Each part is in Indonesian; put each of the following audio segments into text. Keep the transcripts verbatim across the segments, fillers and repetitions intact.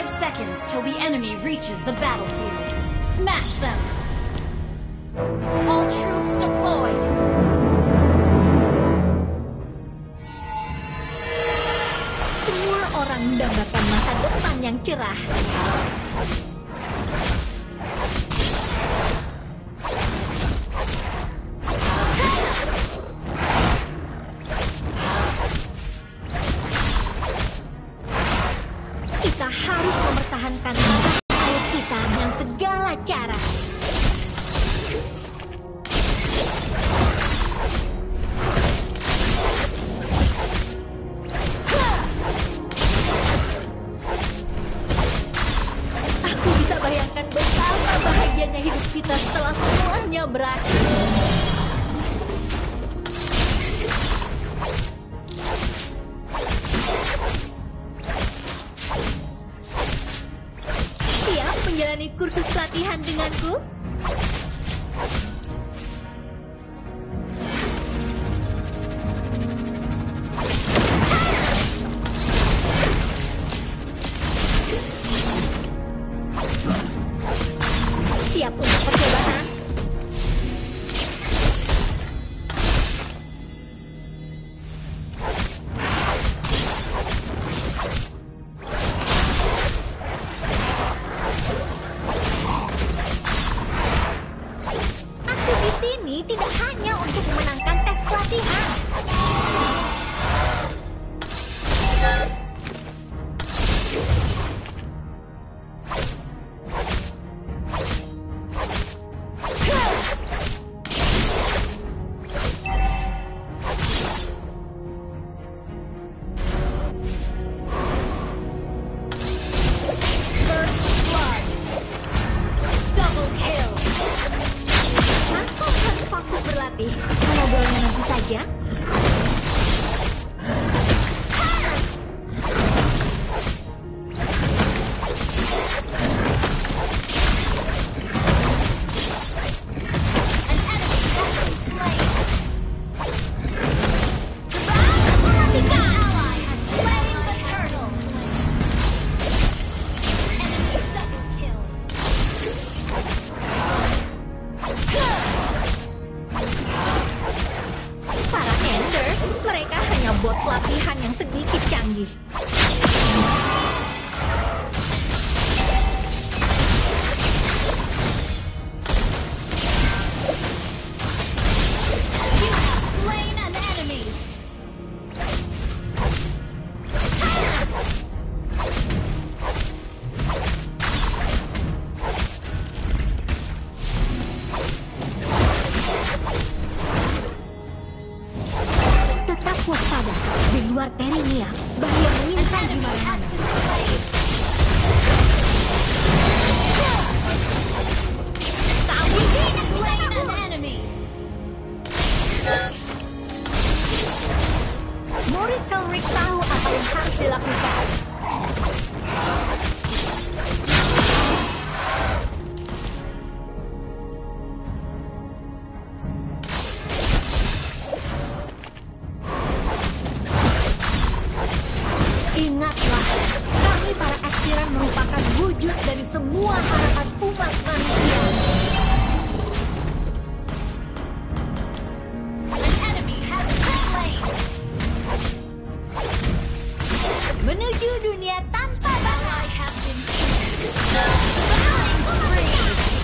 Five seconds till the enemy reaches the battlefield. Smash them! All troops deployed! Semua orang mendambakan masa depan yang cerah. Kita harus mempertahankan mata air kita dengan segala cara. Aku bisa bayangkan betapa bahagianya hidup kita setelah semuanya berakhir. Siap menjalani kursus pelatihan denganku? Siap untuk percobaan? Aku di sini tidak hanya untuk memenangkan tes pelatihan. First blood! Double kill! Aku harus fokus berlatih. Ngobrolnya nanti saja. An enemy has been slain! An ally has slain the turtle! Enemy double kill! Para Ender, mereka hanya bot pelatihan yang sedikit canggih. You have slain an enemy! Tetap waspada. Di luar Perinia, bahaya An mengintai di enemy has mana-mana. been slain! Kamu tidak Slain bisa an kabur. enemy! Murid Selric tahu apa yang harus dilakukan. Ingatlah, kami para aspiran merupakan wujud dari semua harapan umat manusia. An enemy has been slain! Menuju dunia tanpa Ally has been killed! Killing spree!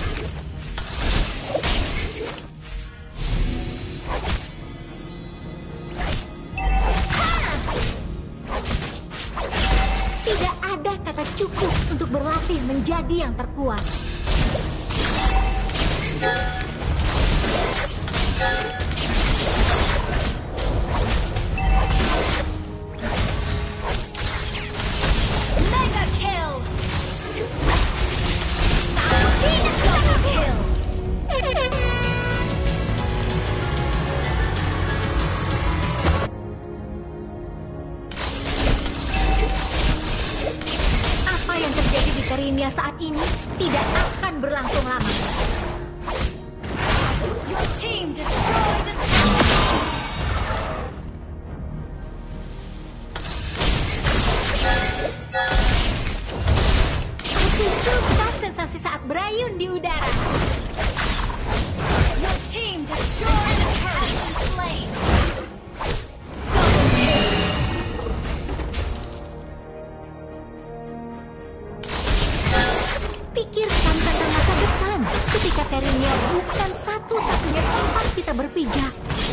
tidak ada kata cukup untuk berlatih menjadi yang terkuat. Mega kill! Kamu tidak bisa Double kabur. kill! Apa yang terjadi di Perinia saat ini tidak akan berlangsung lama. Your team destroyed a tower! berayun di udara. Your team destroyed a turret and slain. Double kill. Pikirkan tentang masa depan ketika Terenia bukan satu-satunya tempat kita berpijak.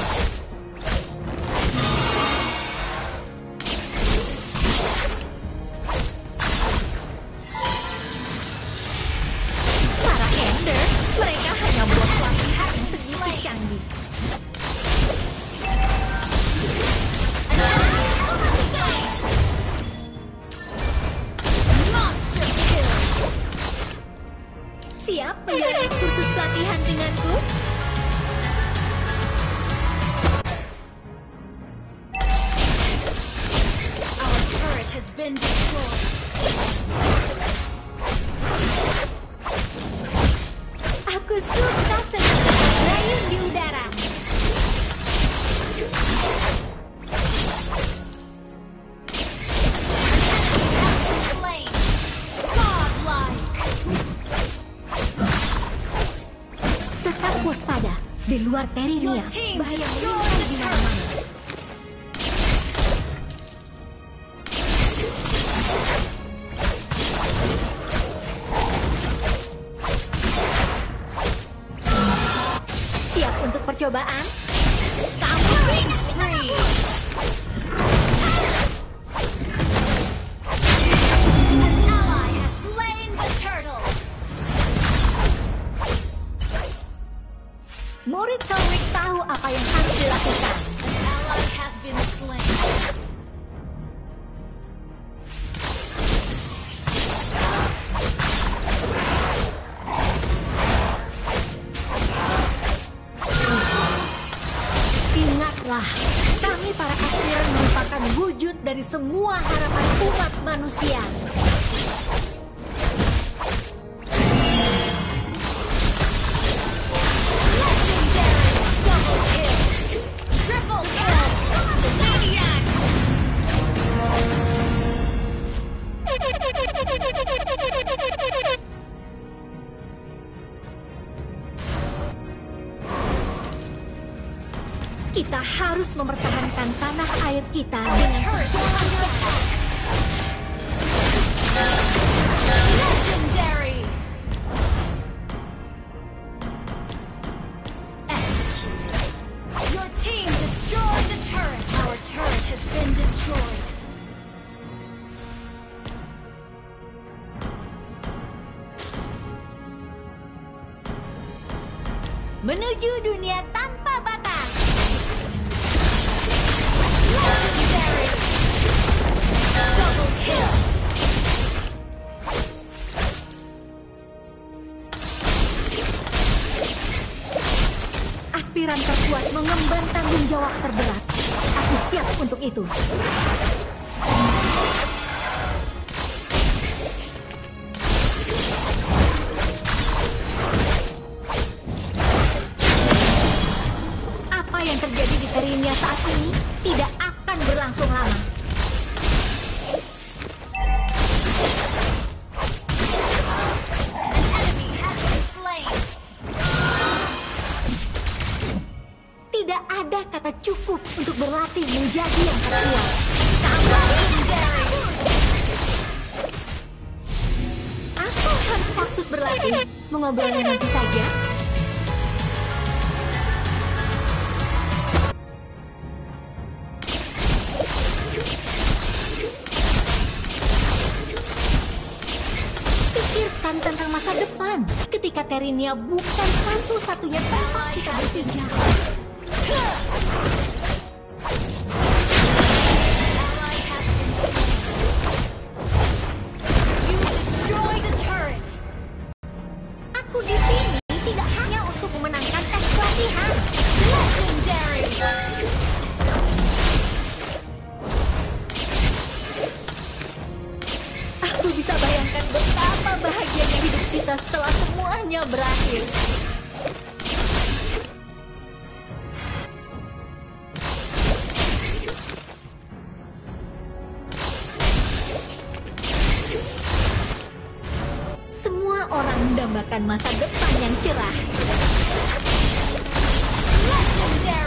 Para Ender, mereka hanya buat pelatihan yang sedikit canggih. Monster kill. Siap menjalani kursus pelatihan denganku? Our turret has been destroyed. Aku suka senang berayun di udara. Slain. Godlike. Tetap waspada. Di luar Terenia, Your team bahaya destroyed meninggal the di turret. mana-mana. Siap untuk percobaan? Kamu spree. An ally has slain the turtle. Murid Selwick tahu apa yang harus dilakukan. An ally has been slain. Ingatlah, kami para aspiran merupakan wujud dari semua harapan umat manusia. Legendary. Double kill. Triple kill. Maniac. Kita harus mempertahankan tanah air kita dengan Turret is segala under cara. attack. Legendary. Executed. Your team destroyed the turret. Our turret has been destroyed. Menuju dunia tanpa batas. Legendary. Double kill. Aspiran terkuat mengemban tanggung jawab terberat. Aku siap untuk itu. Apa yang terjadi di Terenia saat ini tidak akan berlangsung lama. An enemy has been slain. Tidak ada kata cukup untuk berlatih menjadi yang terkuat. Legendary. Aku harus fokus berlatih. Mengobrolnya nanti saja. Pikirkan tentang masa depan ketika Terenia bukan satu-satunya tempat kita berpijak. Ally has been slain. You destroyed the turret. Aku di sini tidak hanya untuk memenangkan tes pelatihan. Legendary. Aku bisa bayangkan betapa bahagianya hidup kita setelah semuanya berakhir. orang mendambakan masa depan yang cerah. Legendary.